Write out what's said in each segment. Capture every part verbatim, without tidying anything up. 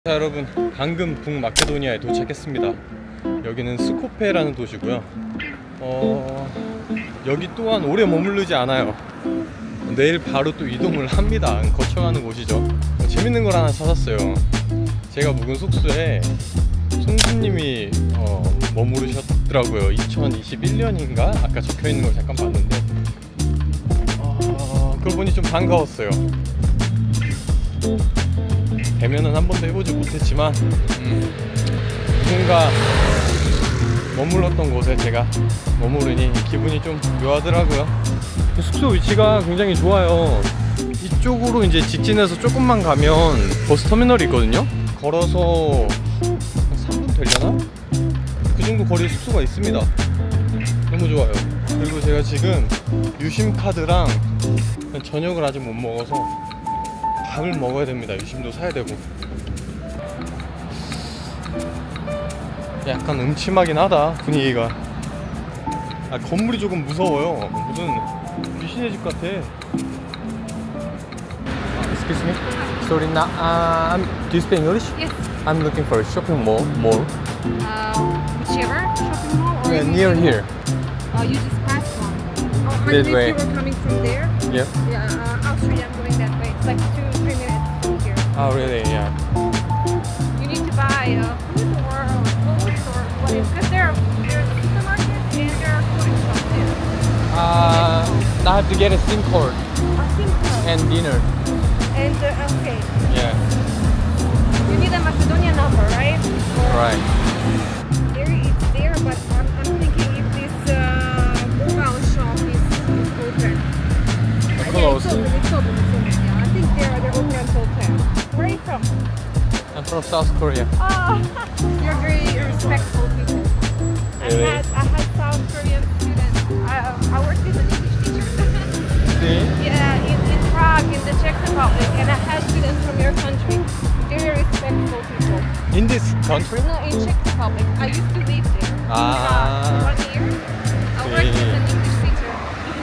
자, 여러분, 방금 북마케도니아에 도착했습니다. 여기는 스코페라는 도시고요. 어, 여기 또한 오래 머무르지 않아요. 내일 바로 또 이동을 합니다. 거쳐가는 곳이죠. 재밌는 걸 하나 찾았어요. 제가 묵은 숙소에 송주님이 어, 머무르셨더라고요. 이천이십일 년인가? 아까 적혀있는 걸 잠깐 봤는데 어, 그걸 보니 좀 반가웠어요. 대면은 한 번도 해보지 못했지만 음, 누군가 머물렀던 곳에 제가 머무르니 기분이 좀 묘하더라고요. 숙소 위치가 굉장히 좋아요. 이쪽으로 이제 직진해서 조금만 가면 버스터미널이 있거든요. 걸어서 삼 분 되려나? 그 정도 거리에 숙소가 있습니다. 너무 좋아요. 그리고 제가 지금 유심카드랑 저녁을 아직 못 먹어서 밥을 먹어야 됩니다. 유심도 사야 되고. 약간 음침하긴 하다, 분위기가. 아, 건물이 조금 무서워요. 무슨 귀신의 집 같아. Excuse me. Sorry, now, uh, do you speak English? Yes. I'm looking for a shopping mall. Mall. Uh, whichever shopping mall. Or Yeah, you near just, here. Uh, you just pass one. Oh, This unless way. you were coming from there. Yeah. Yeah. Uh, Austria, I'm going that way. It's like two, three minutes from here. Oh, really? Yeah. You need to buy uh, food or clothes or whatever, because there are there's a supermarket and there are clothing shops there. Uh, I have to get a SIM card I think so. and dinner. And uh, okay, Yeah. you need a Macedonia number, right? Or Right. There, it's there, but I'm, I'm thinking if this uh, mobile shop is, is open. Yeah, Close. it's open, it's open, it's open. Yeah, I think they're they're open until ten. Where are you from? I'm from South Korea. Oh, you're very respectful people. Really? I had I had South Korean students. I I worked as an English teacher. See? Yeah, in, in Prague, in the Czech Republic, and I had students from your country. Very respectful people. In this country? No, in Czech Republic. I used to live there. Ah. Uh, one year. I worked as an English teacher.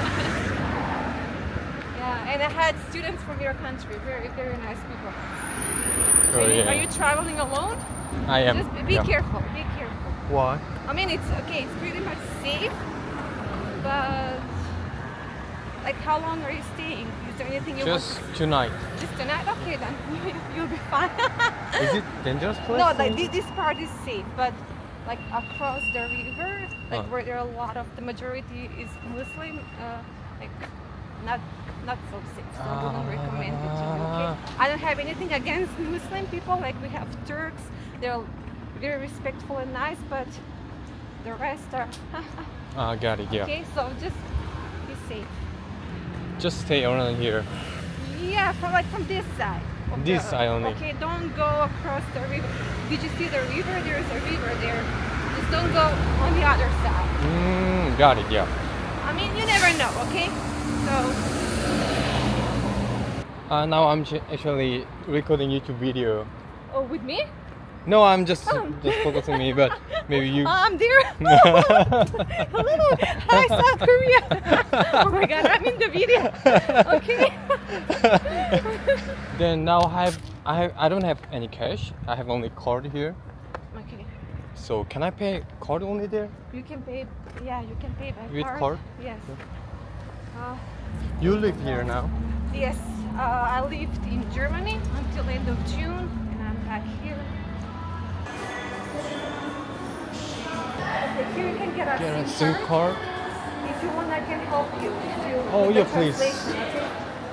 Yeah, and I had students from your country. Very, very nice people. Oh, Are you- yeah. Are you traveling alone? I am. Just be Yeah. careful. Be careful. Why? I mean, it's okay. It's pretty much safe, but like, how long are you staying? Is there anything you Just want? tonight. Just tonight? Okay, then you'll be fine. Is it dangerous place? No, like this, this part is safe, but like across the river, like Uh. where there are a lot of the majority is Muslim, uh, like not not so safe. So I wouldn't recommend it to you. Okay, I don't have anything against Muslim people. Like we have Turks, they're very respectful and nice, but the rest are Ah, got it. Yeah. okay. So just be safe. Just stay around here. Yeah, from like from this side. of This the- side only. Okay, don't go across the river. Did you see the river? There's a river there. Just don't go on the other side. Mm, got it. Yeah. I mean, you never know. Okay, so Uh, now I'm j- actually recording YouTube video. oh, with me? No, I'm just Oh. just focusing me, but maybe you. I'm there. Hello, hi South Korea. Oh my God, I'm in the video. Okay. Then now I have I have I don't have any cash. I have only card here. Okay. So can I pay card only there? You can pay. Yeah, you can pay by With card. card? Yes. Uh, You live here now. Yes, uh, I lived in Germany until end of June, and I'm back here. Okay, here you can get a Get a SIM SIM card. card. If you want, I can help you. to, Oh, with yeah, the please. translation, okay?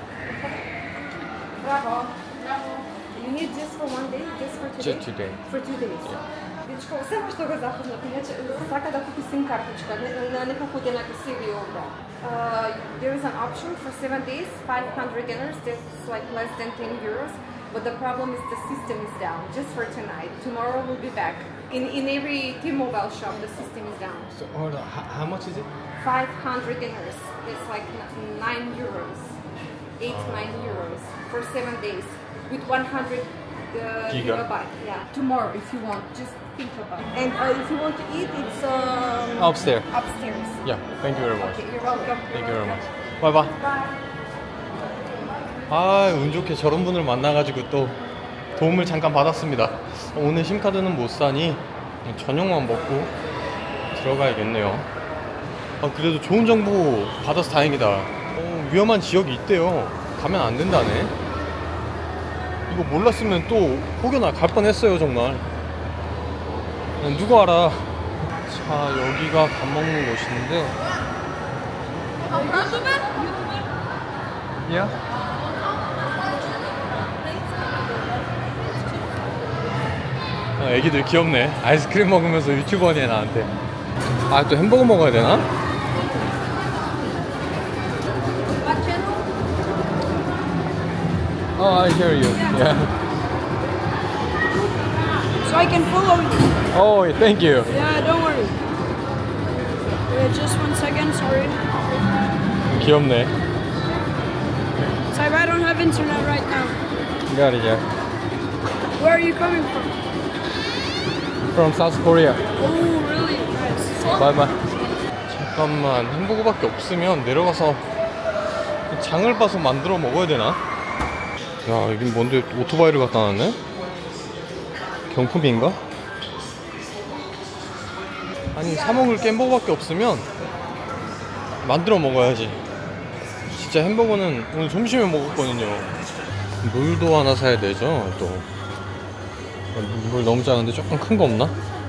Bravo. Bravo. You need just for one day, just for today? Just today. For two days. Дечко, само што го запознат, иначе сака да купи сим картичка, на некако ќе написиви овде. Uh, there is an option for seven days, five hundred dinars. That's like less than ten euros. But the problem is the system is down just for tonight. Tomorrow we'll be back. In in every T-Mobile shop, the system is down. So hold on. How, how much is it? five hundred dinars. It's like nine euros, eight nine euros for seven days with one hundred uh, Giga. gigabyte. Yeah. Tomorrow, if you want, just think about it. And uh, if you want to eat, it's um, Upstairs. upstairs. Yeah. Thank you very much. Okay, you're welcome. Thank you very much. Bye bye. Bye. 아, 운 좋게 저런 분을 만나가지고 또 도움을 잠깐 받았습니다. 오늘 심카드는 못 사니 저녁만 먹고 들어가야겠네요. 아, 그래도 좋은 정보 받아서 다행이다. 어, 위험한 지역이 있대요. 가면 안 된다네. 이거 몰랐으면 또 혹여나 갈 뻔했어요 정말. 누가 알아. 자, 여기가 밥 먹는 곳인데. 야? 아, 애기들 귀엽네. 아이스크림 먹으면서 유튜버네 나한테. 아, 또 햄버거 먹어야 되나? Oh, I hear you. Yeah. So I can follow you. Oh, thank you. Yeah, don't worry. Wait, just one second, sorry. 귀엽네. Sorry, I don't have internet right now. Got it, yeah. Where are you coming from? From South Korea. Oh, really? Nice. Bye bye. 잠깐만, 햄버거밖에 없으면 내려가서 장을 봐서 만들어 먹어야 되나? 야, 여긴 뭔데 오토바이를 갖다 놨네? 경품인가? 아니, 사 먹을 게 햄버거밖에 없으면 만들어 먹어야지. 진짜 햄버거는 오늘 점심에 먹었거든요. 물도 하나 사야 되죠, 또. 물 너무 작은데 조금 큰 거 없나?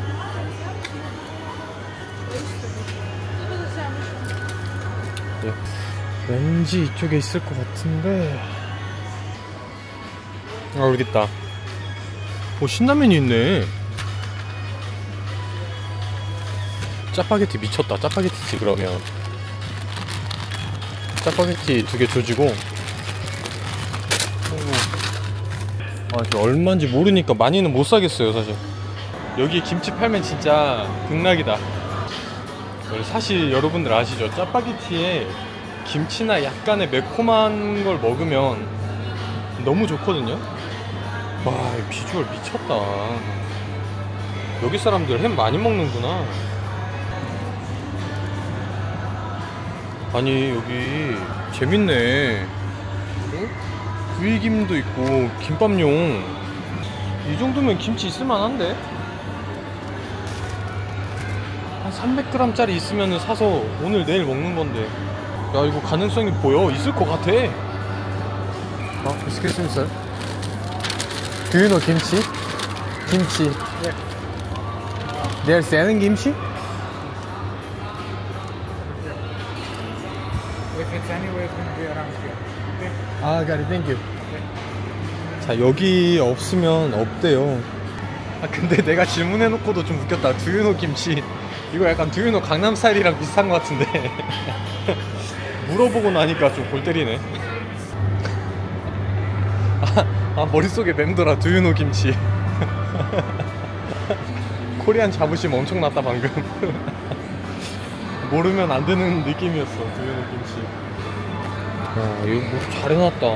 예. 왠지 이쪽에 있을 것 같은데. 아, 여기 있다. 오, 신라면이 있네. 짜파게티 미쳤다. 짜파게티지 그러면. 짜파게티 두 개 조지고. 아, 저 얼마인지 모르니까 많이는 못 사겠어요 사실. 여기 김치 팔면 진짜 극락이다. 사실 여러분들 아시죠? 짜파게티에 김치나 약간의 매콤한 걸 먹으면 너무 좋거든요. 와, 비주얼 미쳤다. 여기 사람들 햄 많이 먹는구나. 아니, 여기 재밌네. 구이김도 있고 김밥용. 이 정도면 김치 있을만한데? 한 삼백 그램 짜리 있으면 사서 오늘 내일 먹는 건데. 야, 이거 가능성이 보여. 있을 것 같아. 어, excuse me, sir. Do you know kimchi? Kimchi. Yeah. They are selling kimchi? If it's anywhere, it's going to be around here. Okay? 아, got it. Thank you. 자, 여기 없으면 없대요. 아, 근데 내가 질문해놓고도 좀 웃겼다. Do you know 김치? 이거 약간 Do you know 강남 스타일이랑 비슷한 것 같은데. 물어보고 나니까 좀 골 때리네. 아, 아, 머릿속에 맴돌아. Do you know 김치? 코리안 자부심 엄청 났다 방금. 모르면 안 되는 느낌이었어. Do you know 김치? 야, 이거 뭐 잘해놨다.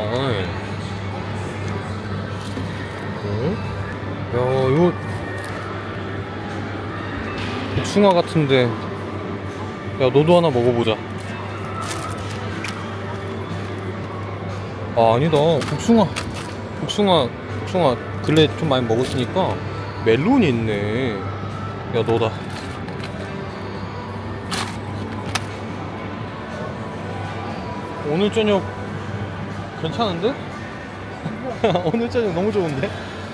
어? 야, 이거 복숭아 같은데. 야, 너도 하나 먹어보자. 아, 아니다. 복숭아. 복숭아, 복숭아 근래 좀 많이 먹었으니까 멜론이 있네. 야, 너다. 오늘 저녁 괜찮은데? 오늘 저녁 너무 좋은데?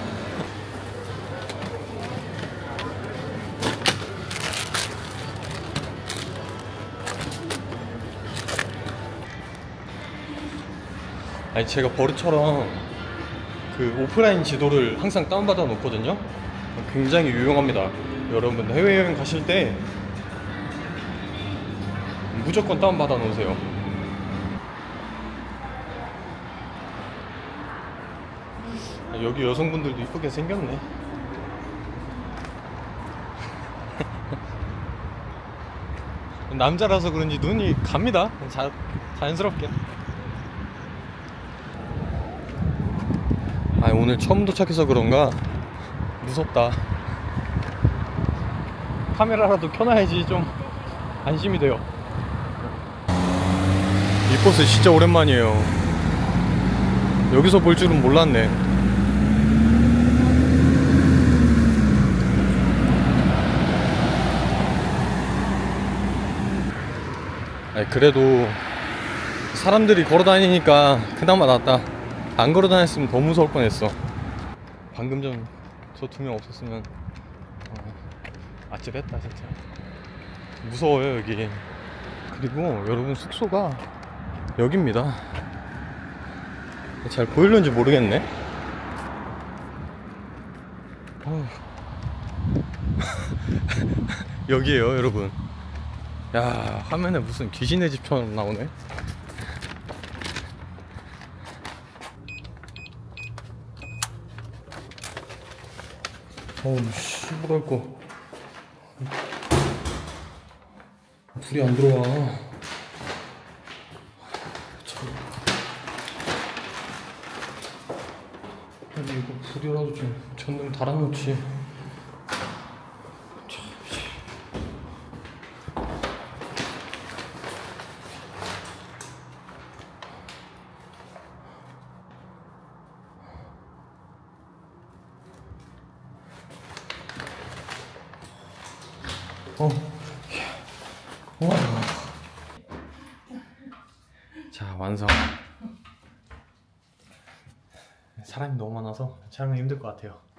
아니, 제가 버릇처럼 그 오프라인 지도를 항상 다운받아 놓거든요. 굉장히 유용합니다. 여러분 해외여행 가실 때 무조건 다운받아 놓으세요. 여기 여성분들도 이쁘게 생겼네. 남자라서 그런지 눈이 갑니다. 자, 자연스럽게. 아, 오늘 처음 도착해서 그런가 무섭다. 카메라라도 켜놔야지 좀 안심이 돼요. 이 버스 진짜 오랜만이에요. 여기서 볼 줄은 몰랐네. 아니, 그래도 사람들이 걸어 다니니까 그나마 낫다. 안 걸어 다녔으면 더 무서울 뻔했어. 방금 전 저 두 명 없었으면 어, 아찔했다 진짜. 무서워요 여기. 그리고 여러분 숙소가 여기입니다. 잘 보이는지 모르겠네. 어. 여기에요 여러분. 야, 화면에 무슨 귀신의 집처럼 나오네. 어우 씨, 뭐랄까. 불이 안 들어와. 참. 아니 이거 불이라도 좀 전등 달아놓지. 참, 씨. 어. 와. 자, 완성. 사람이 너무 많아서 촬영이 힘들 것 같아요.